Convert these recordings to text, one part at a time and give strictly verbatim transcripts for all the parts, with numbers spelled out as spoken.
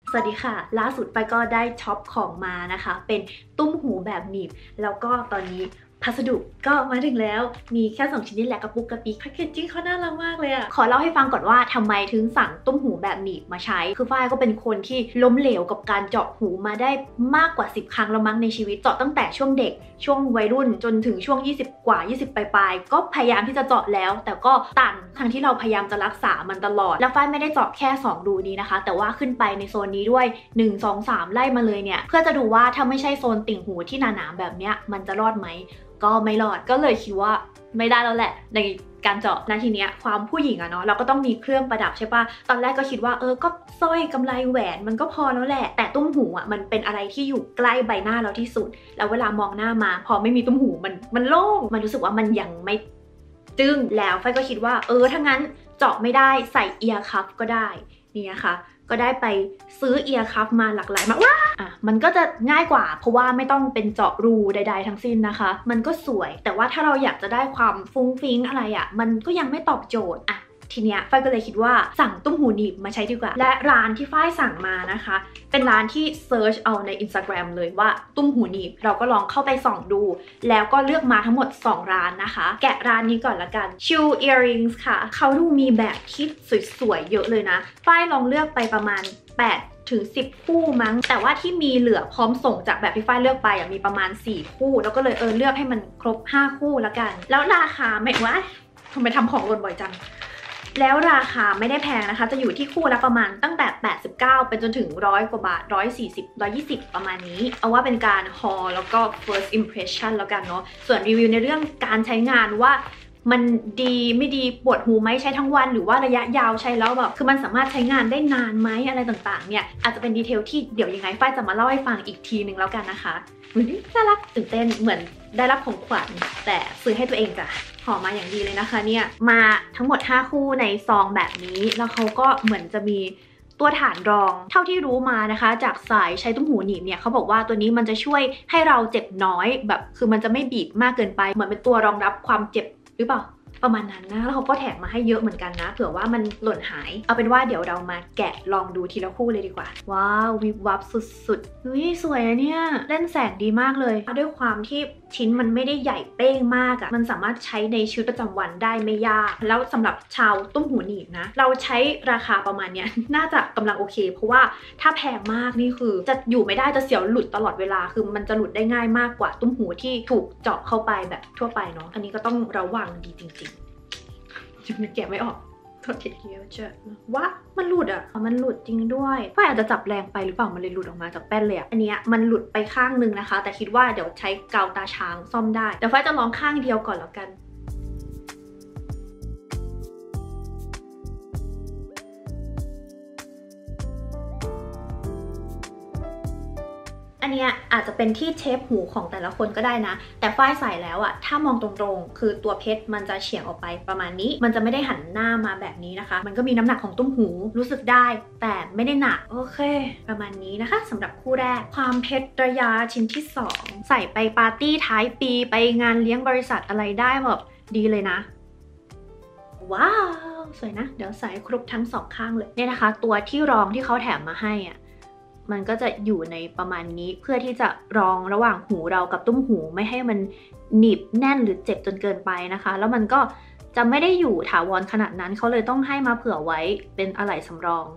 สวัสดีค่ะล่าสุดไปก็ได้ช็อปของมานะคะเป็นตุ้มหูแบบหนีบแล้วก็ตอนนี้พัสดุก็มาถึงแล้วมีแค่สองชิ้นนี่แหละกระปุกกระปิกแพคเกจจิ้งเขาน่ารักมากเลยอะขอเล่าให้ฟังก่อนว่าทำไมถึงสั่งตุ้มหูแบบหนีบมาใช้คือฝ้ายก็เป็นคนที่ล้มเหลวกับการเจาะหูมาได้มากกว่าสิบครั้งแล้วมั้งในชีวิตเจาะตั้งแต่ช่วงเด็กช่วงวัยรุ่นจนถึงช่วงยี่สิบกว่ายี่สิบปลายๆก็พยายามที่จะเจาะแล้วแต่ก็ตันทั้งที่เราพยายามจะรักษามันตลอดแล้วฝ้ายไม่ได้เจาะแค่สองรูนี้นะคะแต่ว่าขึ้นไปในโซนนี้ด้วยหนึ่ง สอง สามไล่มาเลยเนี่ยเพื่อจะดูว่าถ้าไม่ใช่โซนติ่งหูที่หนาๆแบบเนี้ยมันจะรอดไหมก็ไม่รอดก็เลยคิดว่าไม่ได้แล้วแหละในการเจาะนาทีเนี้ยความผู้หญิงอะเนาะเราก็ต้องมีเครื่องประดับใช่ปะตอนแรกก็คิดว่าเออก็สร้อยกำไลแหวนมันก็พอแล้วแหละแต่ตุ้มหูอะมันเป็นอะไรที่อยู่ใกล้ใบหน้าเราที่สุดแล้วเวลามองหน้ามาพอไม่มีตุ้มหูมันมันโล่งมันรู้สึกว่ามันยังไม่จึ้งแล้วไฟก็คิดว่าเออถ้างั้นเจาะไม่ได้ใส่เอียร์คัฟก็ได้นี่ค่ะก็ได้ไปซื้อเอียร์คัฟมาหลากหลายมากว้าอ่ะมันก็จะง่ายกว่าเพราะว่าไม่ต้องเป็นเจาะรูใดๆทั้งสิ้นนะคะมันก็สวยแต่ว่าถ้าเราอยากจะได้ความฟุ้งฟิ้งอะไรอ่ะมันก็ยังไม่ตอบโจทย์อ่ะทีเนี้ยฝ้ายก็เลยคิดว่าสั่งตุ้มหูหนีบมาใช้ดีกว่าและร้านที่ฝ้ายสั่งมานะคะเป็นร้านที่เซิร์ชเอาใน อินสตาแกรม เลยว่าตุ้มหูหนีบเราก็ลองเข้าไปส่องดูแล้วก็เลือกมาทั้งหมดสองร้านนะคะแกะร้านนี้ก่อนละกัน Chill Earrings ค่ะเขาดูมีแบบที่สวยๆเยอะเลยนะฝ้ายลองเลือกไปประมาณแปดถึงสิบคู่มั้งแต่ว่าที่มีเหลือพร้อมส่งจากแบบที่ฝ้ายเลือกไปมีประมาณสี่คู่แล้วก็เลยเออเลือกให้มันครบห้าคู่ละกันแล้วราคาไม่ว่าทำไมทำของหล่นบ่อยจังแล้วราคาไม่ได้แพงนะคะจะอยู่ที่คู่ละประมาณตั้งแต่แปดสิบเก้าเป็นจนถึงร้อยกว่าบาทหนึ่งร้อยสี่สิบ หนึ่งร้อยยี่สิบประมาณนี้เอาว่าเป็นการฮอลแล้วก็ first impression แล้วกันเนาะส่วนรีวิวในเรื่องการใช้งานว่ามันดีไม่ดีปวดหูไหมใช้ทั้งวันหรือว่าระยะยาวใช้แล้วแบบคือมันสามารถใช้งานได้นานไหมอะไรต่างๆเนี่ยอาจจะเป็นดีเทลที่เดี๋ยวยังไงฝ้ายจะมาเล่าให้ฟังอีกทีหนึ่งแล้วกันนะคะน่ารักตื่นเต้นเหมือนได้รับของขวัญแต่ซื้อให้ตัวเองจ้ะห่อมาอย่างดีเลยนะคะเนี่ยมาทั้งหมดห้าคู่ในซองแบบนี้แล้วเขาก็เหมือนจะมีตัวฐานรองเท่าที่รู้มานะคะจากสายใช้ตุ้มหูหนีบเนี่ยเขาบอกว่าตัวนี้มันจะช่วยให้เราเจ็บน้อยแบบคือมันจะไม่บีบมากเกินไปเหมือนเป็นตัวรองรับความเจ็บหรือเปล่าประมาณนั้นนะแล้วเขาก็แถมมาให้เยอะเหมือนกันนะเผื่อว่ามันหล่นหายเอาเป็นว่าเดี๋ยวเรามาแกะลองดูทีละคู่เลยดีกว่าว้าววิบวับสุดๆอุ้ยสวยนะเนี่ยเล่นแสงดีมากเลยด้วยความที่ชิ้นมันไม่ได้ใหญ่เป้งมากอะ่ะมันสามารถใช้ในชีวิตประจำวันได้ไม่ยากแล้วสำหรับชาวตุ้มหูหนีบนะเราใช้ราคาประมาณเนี้ยน่าจะกำลังโอเคเพราะว่าถ้าแพงมากนี่คือจะอยู่ไม่ได้จะเสียวหลุดตลอดเวลาคือมันจะหลุดได้ง่ายมากกว่าตุ้มหูที่ถูกเจาะเข้าไปแบบทั่วไปเนาะอันนี้ก็ต้องระวังดีจริงๆแกะไม่ออกโทษทีเดียวจะว่ามันหลุดอ่ะมันหลุดจริงด้วยฝ้ายอาจจะจับแรงไปหรือเปล่ามันเลยหลุดออกมาจากแป้นเลยอ่ะอันนี้มันหลุดไปข้างนึงนะคะแต่คิดว่าเดี๋ยวใช้กาวตาช้างซ่อมได้เดี๋ยวฝ้ายจะลองข้างเดียวก่อนแล้วกันอันนี้อาจจะเป็นที่เชฟหูของแต่ละคนก็ได้นะแต่ฝ้ายใส่แล้วอะถ้ามองตรงๆคือตัวเพชรมันจะเฉียงออกไปประมาณนี้มันจะไม่ได้หันหน้ามาแบบนี้นะคะมันก็มีน้ำหนักของตุ้มหูรู้สึกได้แต่ไม่ได้หนักโอเคประมาณนี้นะคะสำหรับคู่แรกความเพชรระยะชิ้นที่สองใส่ไปปาร์ตี้ท้ายปีไปงานเลี้ยงบริษัทอะไรได้แบบดีเลยนะว้าวสวยนะเดี๋ยวใส่ครบทั้งสองข้างเลยเนี่ยนะคะตัวที่รองที่เขาแถมมาให้อ่ะมันก็จะอยู่ในประมาณนี้เพื่อที่จะรองระหว่างหูเรากับตุ้มหูไม่ให้มันหนีบแน่นหรือเจ็บจนเกินไปนะคะแล้วมันก็จะไม่ได้อยู่ถาวรขนาดนั้นเขาเลยต้องให้มาเผื่อไว้เป็นอะไหล่สำรอง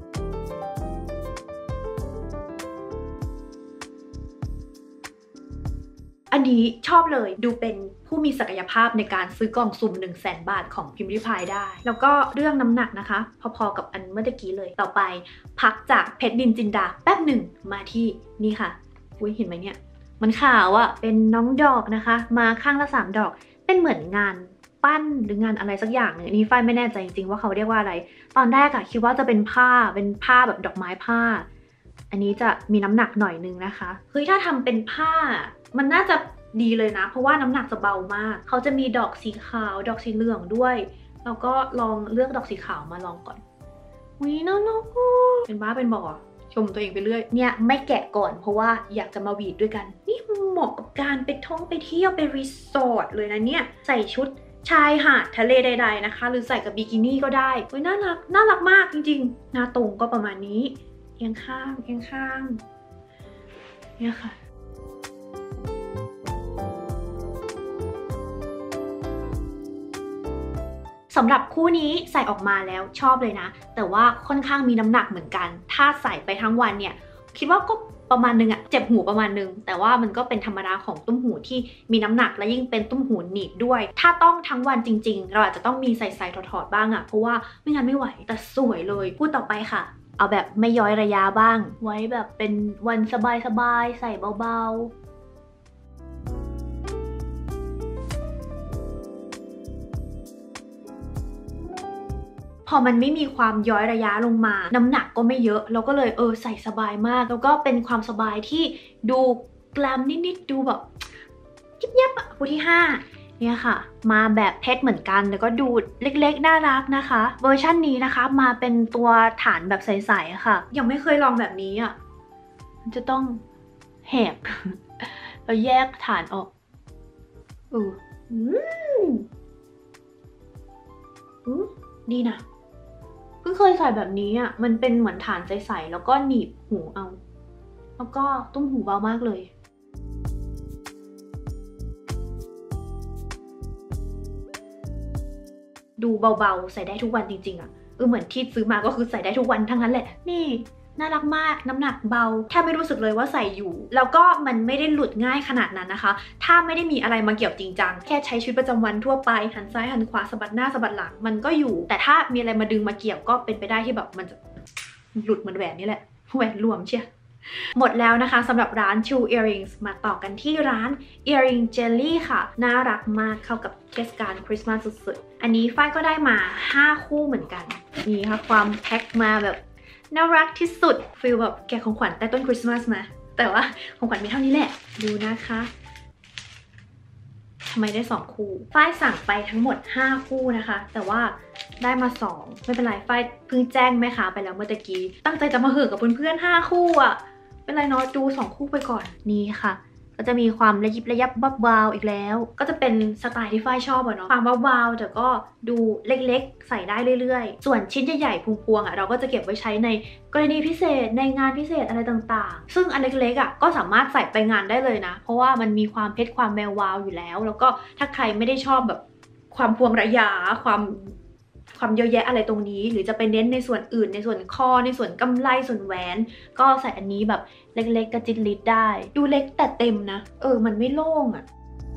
อันนี้ชอบเลยดูเป็นผู้มีศักยภาพในการซื้อกล่องสุ่ม1 0 0 0 0 0 บาทของพิมพ์ริพายได้แล้วก็เรื่องน้ำหนักนะคะพอๆกับอันเมื่อกี้เลยต่อไปพักจากเพชรนินจินดาแป๊บหนึ่งมาที่นี่ค่ะอุ้ยเห็นไหมเนี่ยมันขาวอะเป็นน้องดอกนะคะมาข้างละสามดอกเป็นเหมือนงานปั้นหรืองานอะไรสักอย่างหนึ่งนี่ฝ้ายไม่แน่ใจจริงๆว่าเขาเรียกว่าอะไรตอนแรกอะคิดว่าจะเป็นผ้าเป็นผ้าแบบดอกไม้ผ้าอันนี้จะมีน้ำหนักหน่อยนึงนะคะเฮ้ยถ้าทำเป็นผ้ามันน่าจะดีเลยนะเพราะว่าน้ำหนักจะเบามากเขาจะมีดอกสีขาวดอกสีเหลืองด้วยแล้วก็ลองเลือกดอกสีขาวมาลองก่อนวิน่ารักเป็นบ้าเป็นบอชมตัวเองไปเรื่อยเนี่ยไม่แกะก่อนเพราะว่าอยากจะมาหวีดด้วยกันนี่เหมาะกับการไปท่องไปเที่ยวไปรีสอร์ทเลยนะเนี่ยใส่ชุดชายหาดทะเลใดๆนะคะหรือใส่กับบิกินี่ก็ได้เฮ้ยน่ารักน่ารักมากจริงๆหน้าตรงก็ประมาณนี้เอียงข้างเอียงข้างเนี่ยค่ะสำหรับคู่นี้ใส่ออกมาแล้วชอบเลยนะแต่ว่าค่อนข้างมีน้ำหนักเหมือนกันถ้าใส่ไปทั้งวันเนี่ยคิดว่าก็ประมาณนึงอะเจ็บหูประมาณนึงแต่ว่ามันก็เป็นธรรมดาของตุ้มหูที่มีน้ำหนักและยิ่งเป็นตุ้มหูหนีบด้วยถ้าต้องทั้งวันจริงๆเราอาจจะต้องมีใส่ใส่ถอดๆบ้างอะเพราะว่าไม่งั้นไม่ไหวแต่สวยเลยพูดต่อไปค่ะเอาแบบไม่ย้อยระยะบ้างไว้แบบเป็นวันสบายๆใส่เบาๆพอมันไม่มีความย้อยระยะลงมาน้ำหนักก็ไม่เยอะเราก็เลยเออใส่สบายมากแล้วก็เป็นความสบายที่ดูแกลมนิดๆดูแบบยิบยับอ่ะคู่ที่ห้าเนี่ยค่ะมาแบบเพชรเหมือนกันแล้วก็ดูเล็กๆน่ารักนะคะเวอร์ชันนี้นะคะมาเป็นตัวฐานแบบใสๆค่ะยังไม่เคยลองแบบนี้อ่ะมันจะต้องแหกแล้วแยกฐานออกอืออืมอืมดีนะเพิ่งเคยใส่แบบนี้อ่ะมันเป็นเหมือนฐานใสๆแล้วก็หนีบหูเอาแล้วก็ตุ้มหูเบามากเลยดูเบาๆใส่ได้ทุกวันจริงๆอ่ะเออเหมือนที่ซื้อมาก็คือใส่ได้ทุกวันทั้งนั้นแหละนี่น่ารักมากน้ำหนักเบาแทบไม่รู้สึกเลยว่าใส่อยู่แล้วก็มันไม่ได้หลุดง่ายขนาดนั้นนะคะถ้าไม่ได้มีอะไรมาเกี่ยวจริงจังแค่ใช้ชีวิตประจำวันทั่วไปหันซ้ายหันขวาสะบัดหน้าสะบัดหลังมันก็อยู่แต่ถ้ามีอะไรมาดึงมาเกี่ยวก็เป็นไปได้ที่แบบมันจะหลุดเหมือนแหวนนี่แหละแหวนรวมเชียหมดแล้วนะคะสำหรับร้าน True Earrings มาต่อกันที่ร้าน Earring Jelly ค่ะน่ารักมากเข้ากับเทศกาลคริสต์มาสสุดๆอันนี้ฝ้ายก็ได้มาห้าคู่เหมือนกันนี่ค่ะความแพ็คมาแบบน่ารักที่สุดฟีลแบบแกะของขวัญใต้ต้นคริสต์มาสมาแต่ว่าของขวัญมีเท่านี้แหละดูนะคะทำไมได้สองคู่ฝ้ายสั่งไปทั้งหมดห้าคู่นะคะแต่ว่าได้มาสองไม่เป็นไรฝ้ายเพิ่งแจ้งแม่ค้าไปแล้วเมื่อตะกี้ตั้งใจจะมาเหิ่กับเพื่อนๆห้าคู่อ่ะเป็นไรเนาะดูสองคู่ไปก่อนนี่ค่ะก็จะมีความระยิบระยับบับวาวอีกแล้วก็จะเป็นสไตล์ที่ฝ้ายชอบอะเนาะความบับวาวแต่ก็ดูเล็กๆใส่ได้เรื่อยๆส่วนชิ้นใหญ่ๆพวงๆอะเราก็จะเก็บไว้ใช้ในกรณีพิเศษในงานพิเศษอะไรต่างๆซึ่งอันเล็กๆอะก็สามารถใส่ไปงานได้เลยนะเพราะว่ามันมีความเพชรความแวววาวอยู่แล้วแล้วก็ถ้าใครไม่ได้ชอบแบบความพวงระยะความความเยอะแยะอะไรตรงนี้หรือจะไปเน้นในส่วนอื่นในส่วนคอในส่วนกำไลส่วนแหวนก็ใส่อันนี้แบบเล็กๆกระจิตลิดได้ดูเล็กแต่เต็มนะเออมันไม่โล่งอะ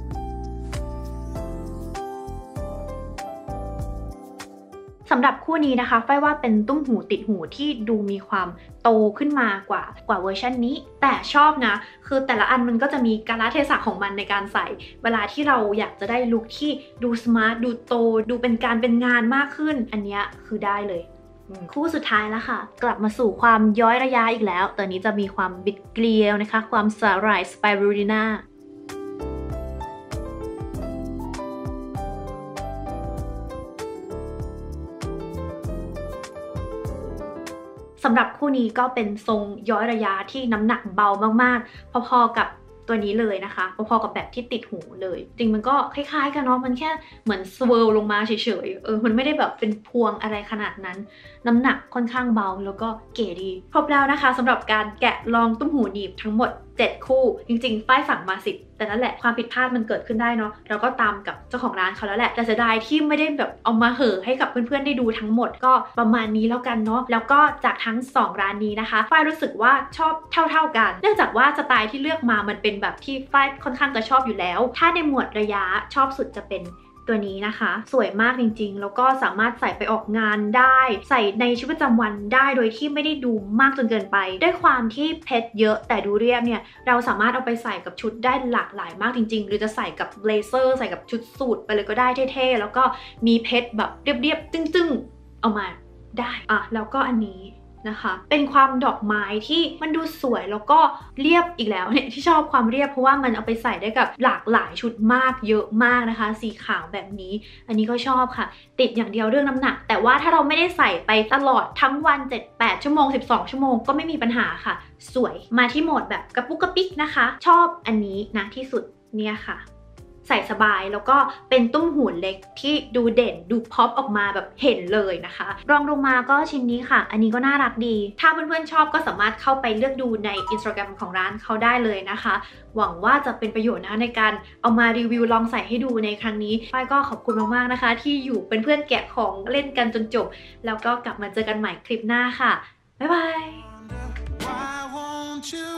สำหรับคู่นี้นะคะฝ้ายว่าเป็นตุ้มหูติดหูที่ดูมีความโตขึ้นมากว่ากว่าเวอร์ชันนี้แต่ชอบนะคือแต่ละอันมันก็จะมีกาลเทศะของมันในการใส่เวลาที่เราอยากจะได้ลุคที่ดูสมาร์ทดูโตดูเป็นการเป็นงานมากขึ้นอันนี้คือได้เลยคู่สุดท้ายแล้วค่ะกลับมาสู่ความย้อยระยะอีกแล้วตอนนี้จะมีความบิดเกลียวนะคะความสาหร่ายสไปรูลิน่าสำหรับคู่นี้ก็เป็นทรงย้อยระยะที่น้ำหนักเบามากๆพอๆกับตัวนี้เลยนะคะพอๆกับแบบที่ติดหูเลยจริงมันก็คล้ายๆกันเนาะมันแค่เหมือนสเวิร์ลลงมาเฉยๆเออมันไม่ได้แบบเป็นพวงอะไรขนาดนั้นน้ำหนักค่อนข้างเบาแล้วก็เก๋ดีครบแล้วนะคะสำหรับการแกะลองตุ้มหูหนีบทั้งหมดเจ็ดคู่จริงๆฝ้ายสั่งมาสิบแต่นั่นแหละความผิดพลาดมันเกิดขึ้นได้เนาะเราก็ตามกับเจ้าของร้านเขาแล้วแหละแต่เสียดายที่ไม่ได้แบบเอามาเห่อให้กับเพื่อนๆได้ดูทั้งหมดก็ประมาณนี้แล้วกันเนาะแล้วก็จากทั้งสองร้านนี้นะคะฝ้ายรู้สึกว่าชอบเท่าๆกันเนื่องจากว่าสไตล์ที่เลือกมามันเป็นแบบที่ฝ้ายค่อนข้างจะชอบอยู่แล้วถ้าในหมวดระยะชอบสุดจะเป็นตัวนี้นะคะสวยมากจริงๆแล้วก็สามารถใส่ไปออกงานได้ใส่ในชีวิตประจำวันได้โดยที่ไม่ได้ดูมากจนเกินไปด้วยความที่เพชรเยอะแต่ดูเรียบเนี่ยเราสามารถเอาไปใส่กับชุดได้หลากหลายมากจริงๆหรือจะใส่กับเบลเซอร์ใส่กับชุดสูทไปเลยก็ได้เท่ๆแล้วก็มีเพชรแบบเรียบๆจึ้งๆเอามาได้อ่ะแล้วก็อันนี้นะคะเป็นความดอกไม้ที่มันดูสวยแล้วก็เรียบอีกแล้วเนี่ยที่ชอบความเรียบเพราะว่ามันเอาไปใส่ได้กับหลากหลายชุดมากเยอะมากนะคะสีขาวแบบนี้อันนี้ก็ชอบค่ะติดอย่างเดียวเรื่องน้ำหนักแต่ว่าถ้าเราไม่ได้ใส่ไปตลอดทั้งวัน เจ็ด แปด ชั่วโมงสิบสองชั่วโมงก็ไม่มีปัญหาค่ะสวยมาที่โหมดแบบกระปุกกระปิกนะคะชอบอันนี้นะที่สุดเนี่ยค่ะใส่สบายแล้วก็เป็นตุ้มหูเล็กที่ดูเด่นดูพ็อปออกมาแบบเห็นเลยนะคะรองลงมาก็ชิ้นนี้ค่ะอันนี้ก็น่ารักดีถ้าเพื่อนๆชอบก็สามารถเข้าไปเลือกดูใน Instagram ของร้านเขาได้เลยนะคะหวังว่าจะเป็นประโยชน์นะคะในการเอามารีวิวลองใส่ให้ดูในครั้งนี้ฝ้ายก็ขอบคุณมากๆนะคะที่อยู่เป็นเพื่อนแกะของเล่นกันจนจบแล้วก็กลับมาเจอกันใหม่คลิปหน้าค่ะบ๊ายบาย